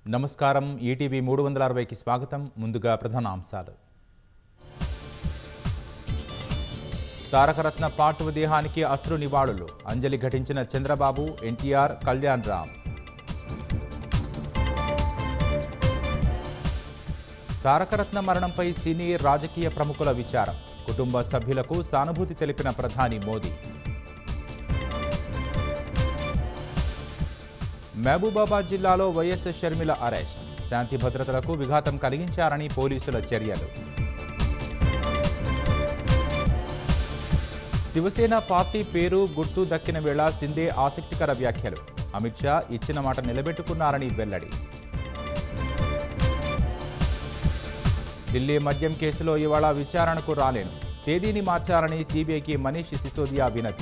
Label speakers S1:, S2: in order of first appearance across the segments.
S1: నమస్కారం ఈటీవీ 360కి స్వాగతం. ముందుగా ప్రధానాంశాలు. తారకరత్న పార్థివ దేహానికి అశ్రు నివాళులు. అంజలి ఘటించిన చంద్రబాబు, ఎన్టీఆర్, కళ్యాణ్ రామ్. తారకరత్న మరణంపై సినీ రాజకీయ ప్రముఖుల విచారం. కుటుంబ సభ్యులకు సానుభూతి తెలిపిన ప్రధాని మోదీ. మహబూబాబాద్ జిల్లాలో వైఎస్ షర్మిల అరెస్ట్. శాంతి భద్రతలకు విఘాతం కలిగించారని పోలీసుల చర్యలు. శివసేన పార్టీ పేరు గుర్తు దక్కిన వేళ సిందే ఆసక్తికర వ్యాఖ్యలు. అమిత్ షా ఇచ్చిన మాట నిలబెట్టుకున్నారని వెల్లడి. ఢిల్లీ మద్యం కేసులో ఇవాళ విచారణకు రాలేను. తేదీని మార్చాలని సీబీఐకి మనీష్ సిసోదియా వినతి.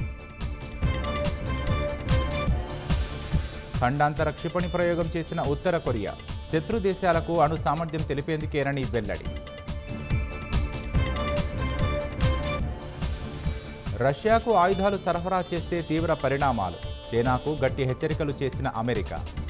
S1: ఖండాంతర క్షిపణి ప్రయోగం చేసిన ఉత్తర కొరియా శత్రు దేశాలకు అణు సామర్థ్యం తెలిపేందుకేనని వెల్లడి. రష్యాకు ఆయుధాలు సరఫరా చేస్తే తీవ్ర పరిణామాలు. చైనాకు గట్టి హెచ్చరికలు చేసిన అమెరికా.